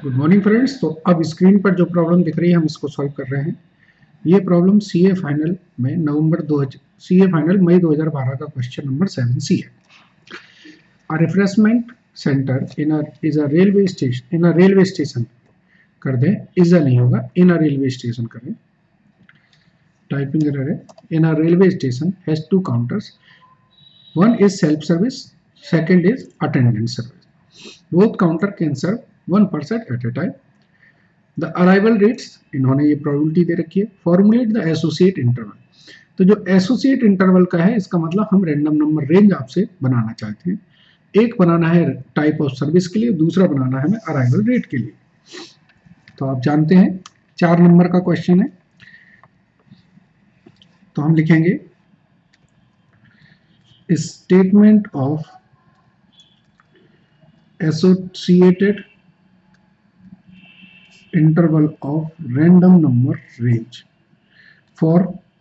Good morning friends. तो अब screen पर जो प्रॉब्लम दिख रही है हम इसको सॉल्व कर रहे हैं। ये प्रॉब्लम सीए फाइनल में सीए फाइनल मई 2012 का क्वेश्चन नंबर 7C है। A refreshment centre in a railway station कर दें, इज अ नहीं होगा, इन अ रेलवे स्टेशन करें, टाइपिंग एरर है। In a railway station has two counters, one is self service, second is attendant service, both counter can serve one person at a time. The arrival rates, इन्होंने ये probability दे रखी है। Formulate the associate interval, तो जो associate interval का है इसका मतलब हम रैंडम नंबर रेंज आपसे बनाना चाहते हैं। एक बनाना है टाइप ऑफ सर्विस के लिए, दूसरा बनाना है हमें अराइवल रेट के लिए। तो आप जानते हैं 4 नंबर का क्वेश्चन है, तो हम लिखेंगे statement of associated interval of random number range for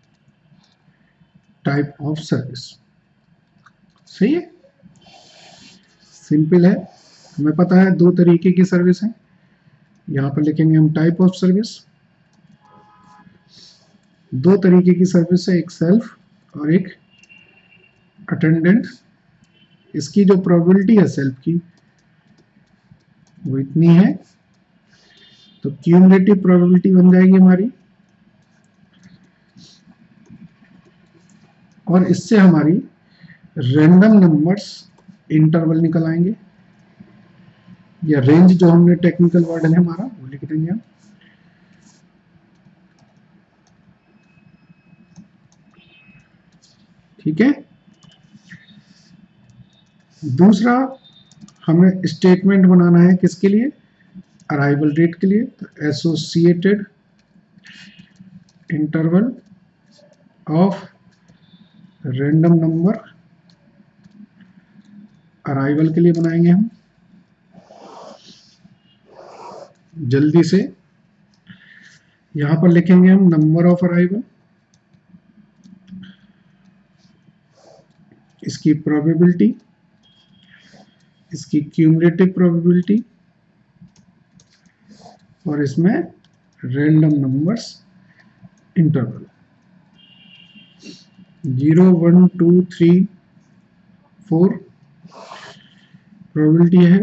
type of service। सही है, सिंपल है, हमें पता है 2 तरीके की सर्विस है। यहां पर लिखेंगे हम टाइप ऑफ सर्विस। 2 तरीके की सर्विस है, एक सेल्फ और एक अटेंडेंट। इसकी जो प्रोबेबिलिटी है सेल्फ की वो इतनी है, तो क्यूमुलेटिव प्रोबेबिलिटी बन जाएगी हमारी, और इससे हमारी रैंडम नंबर्स इंटरवल निकल आएंगे, या रेंज जो हमने टेक्निकल वर्ड है हमारा वो लिख देंगे हम। ठीक है, दूसरा हमें स्टेटमेंट बनाना है किसके लिए, अराइवल रेट के लिए। तो associated interval of random number arrival के लिए बनाएंगे हम। जल्दी से यहां पर लिखेंगे हम नंबर ऑफ अराइवल, इसकी प्रोबेबिलिटी, इसकी क्यूमुलेटिव प्रोबेबिलिटी, और इसमें रैंडम नंबर्स इंटरवल 0 1 2 3 4। प्रोबेबिलिटी है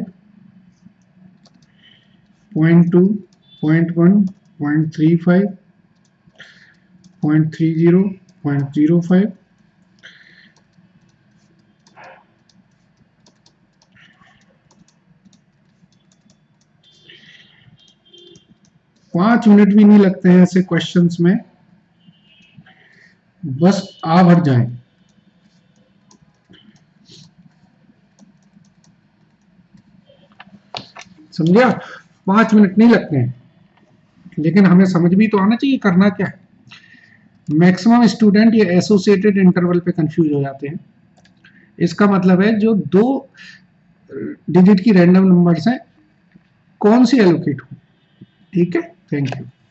0.2 0.1 0.35 0.30 0.05। पांच मिनट भी नहीं लगते हैं ऐसे क्वेश्चंस में, बस आ भर जाएं। समझिए, 5 मिनट नहीं लगते हैं, लेकिन हमें समझ भी तो आना चाहिए करना क्या है। मैक्सिमम स्टूडेंट ये एसोसिएटेड इंटरवल पे कंफ्यूज हो जाते हैं। इसका मतलब है जो 2 डिजिट की रैंडम नंबर्स हैं कौन सी एलोकेट हो। ठीक है, थैंक यू।